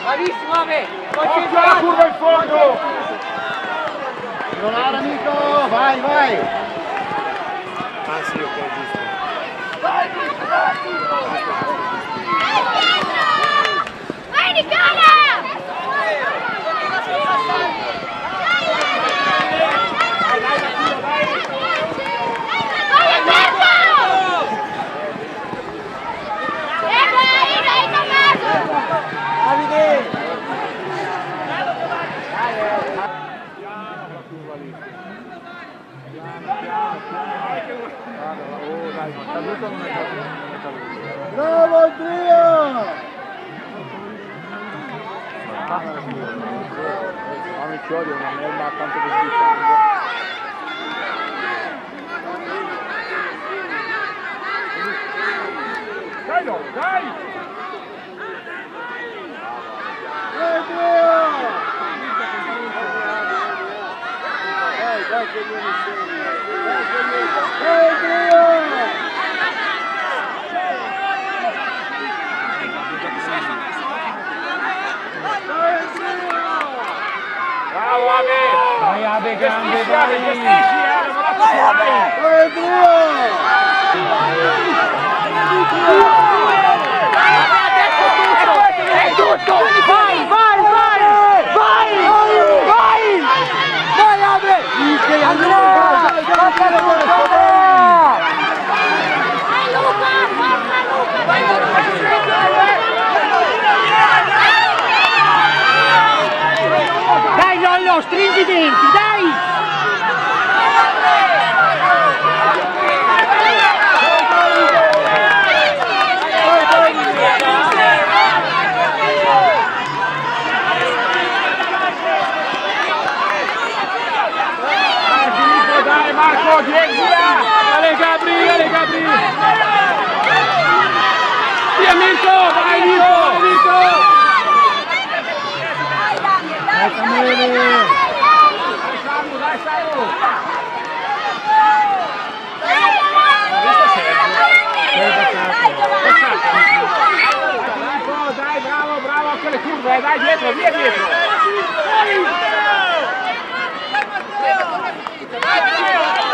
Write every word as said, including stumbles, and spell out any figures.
Bravissimo, Ave! Occhio alla curva in fondo! Controllare amico, vai, vai! Ah sì, ok, giusto. Vai Nicola! Bravo Andrea! Mamma ci odia una merda tanto che sbicciando. Dai no, dai! Andrea! Dai, dai che viene scemi! Dai che viene! Andrea! Bravo Ave! Vai Ave, grande, vai! Gestisci, eh! Vai Ave! È tutto! Vai, vai, vai! Vai! Vai! Vai Ave! Andrea! Forza Luca! Vai Luca, forza Luca! Vai Dai Lollo, stringi i denti, dai! Dai Marco, dietro! Dale Gabri, dale Gabri! Via Mirko, vai Mirko, vai Mirko! Dai Samuele! Dai Samu, dai Samu! Dai, bravo, bravo, anche le curve, dai dietro, via dietro!